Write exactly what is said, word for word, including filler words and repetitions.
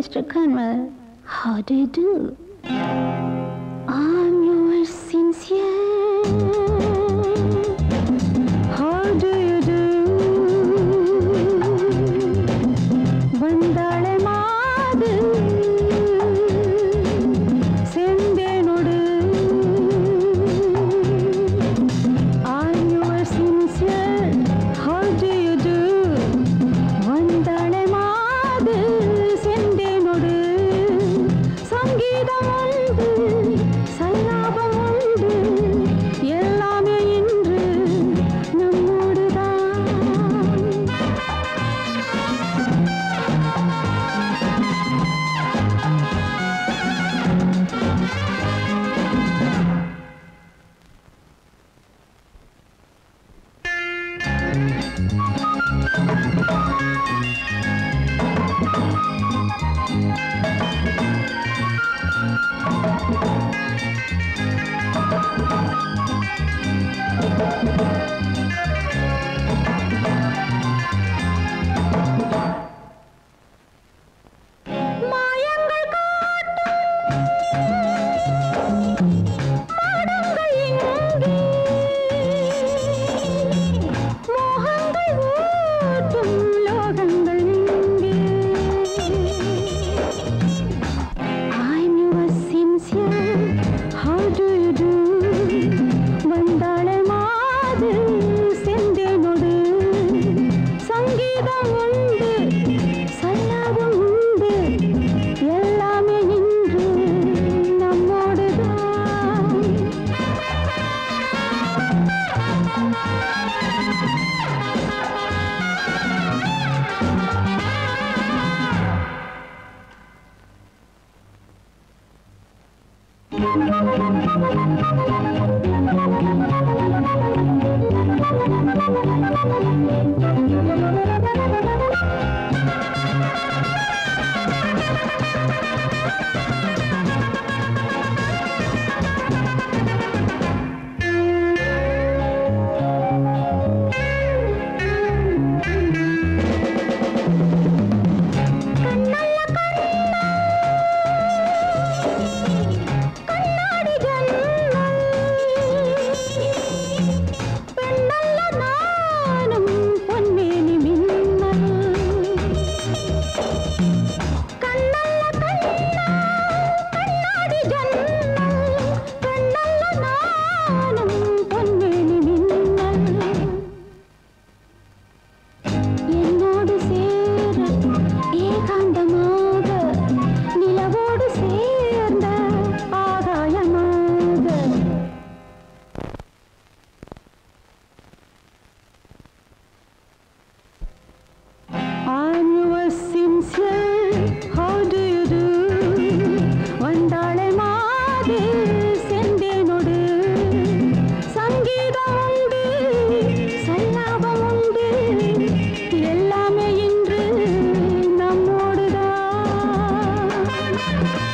Mister Conwell. How do you do? I'm yours sincere. How do you do? வந்தாளே மாது செந்தேனோடு. I'm yours sincere. How do you do? வந்தாளே மாது செந்தேனோடு. சங்கீதம் உண்டு, சல்லாபம் உண்டு, எல்லாமே இன்று நம்மோடுதான். மாயங்கள் காட்டும் மாடங்கள் எங்கே? மோகங்கள் ஊட்டும் லோகங்கள் எங்கே? I'm yours sincere. How do you do? வந்தாளே மாது செந்தேனோடு. சங்கீதம் உண்டு, சல்லாபம் உண்டு, எல்லாமே இன்று நம்மோடுதான். கண்ணல்ல கண்ணா, கண்ணாடி ஜன்னல். பெண்ணல்ல நானும் பொன்மேனி மின்னல். கண்ணல்ல கண்ணா, கண்ணாடி ஜன்னல். பெண்ணல்ல நானும் பொன்மேனி மின்னல். என்னோடு சேர ஏகாந்தமாக, நிலவோடு சேர்ந்த ஆகாயமாக. I'm yours sincere. How do you do? வந்தாளே மாது செந்தேனோடு. சங்கீதம் உண்டு, சல்லாபம் உண்டு, எல்லாமே இன்று நம்மோடுதான்.